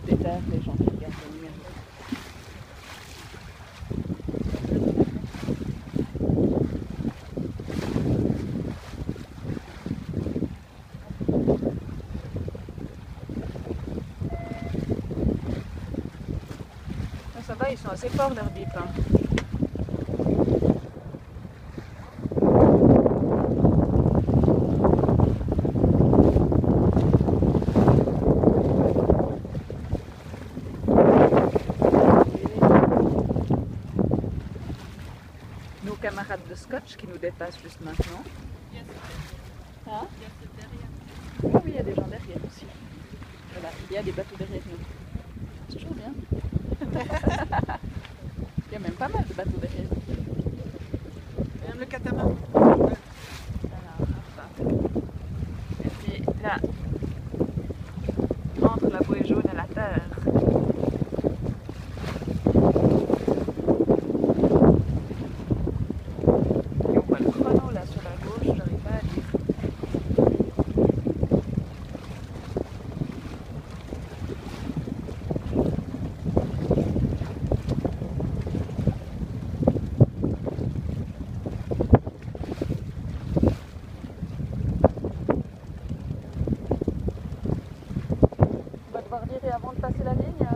pétard, les gens qui regardent le numéro. Ça va, ils sont assez forts leurs bips. Hein. Nos camarades de scotch qui nous dépassent juste maintenant. Hein? Ah oui, il y a des gens derrière aussi. Voilà, il y a des bateaux derrière nous. C'est toujours bien. Il y a même pas mal de bateaux derrière nous. Même le catamaran. Voilà, et puis là, entre la bouée jaune et la terre, et on voit le chrono là sur la gauche, j'arrive pas à lire. On va devoir virer avant de passer la ligne.